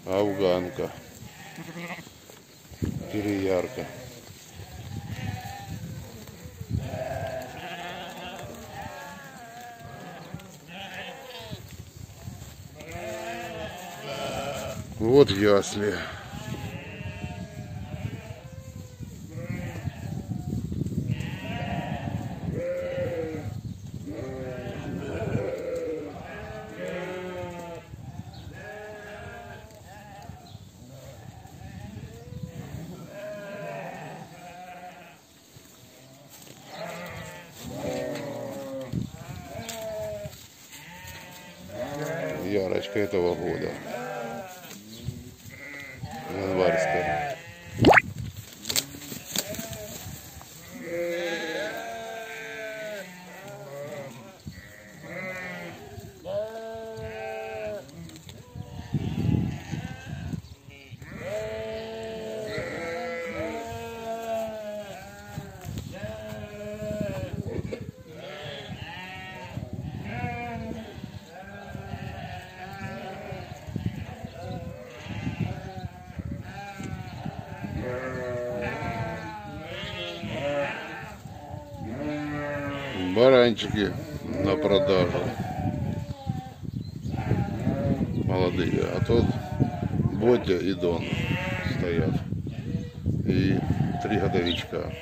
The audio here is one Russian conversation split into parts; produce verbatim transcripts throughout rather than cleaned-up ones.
Афганка, переярка. Вот ясли. Ярочка этого года. Январская. Баранчики на продажу. Молодые. А тут Ботя и Дон стоят. И три годовичка.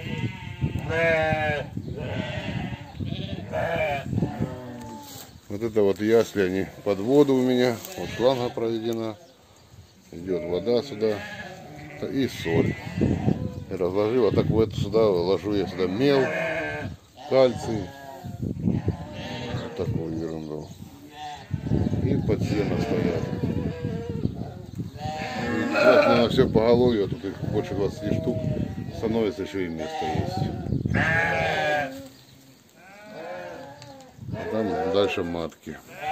Вот это вот ясли, они под воду у меня. Вот шланга проведена. Идет вода сюда. И соль. И разложил. А так вот сюда ложу я сюда мел, кальций. Вот такую ерунду. И под сено стоят. Вот, наверное, все поголовье. Тут их больше двадцати штук. Становится еще и место есть. А там дальше матки.